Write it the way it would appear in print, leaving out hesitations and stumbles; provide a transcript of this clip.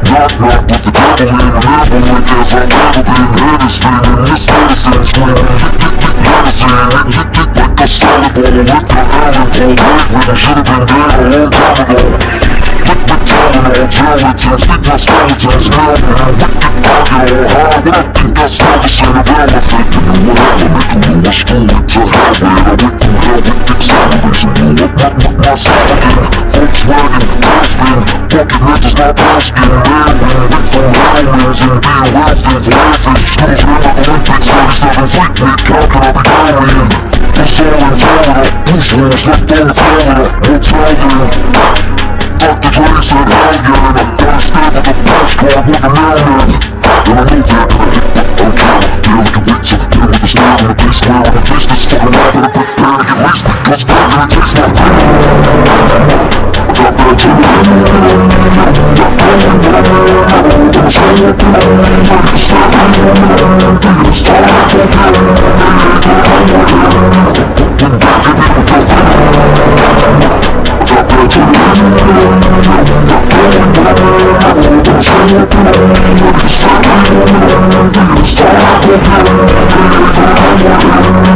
Knock, knock with the devil in the never as I've never been. Head is spinning, this medicine screaming. Medicine, like a salad bowl with the Allen pole. When I should've been dead a long time ago. With Tylenol, gelatins, think my skeletons now, man. Wicked pocket all hard, but I think that's medicine of elephant. You know what element, you know what's going to hell with. I went through hell with accelerates and blew up my salad. Volkswagen, tailspin, fucking riches not asking. Man, went from hellmans and being wealthy for laughing. Schools ran like Olympics, 37 fleet mid, how can I be carrying? I'm selling Florida, boost wings, left on Florida, hotel. Dr. Dre said hell yeah, and I gotta stand with the postcard with the mailman. And I know they're gonna hit the okay. Deal with the wits up, deal with the snail on the big square on the face. This fucking life that I prepare to get raced because they're gonna taste my pain. I got bad to me. I'm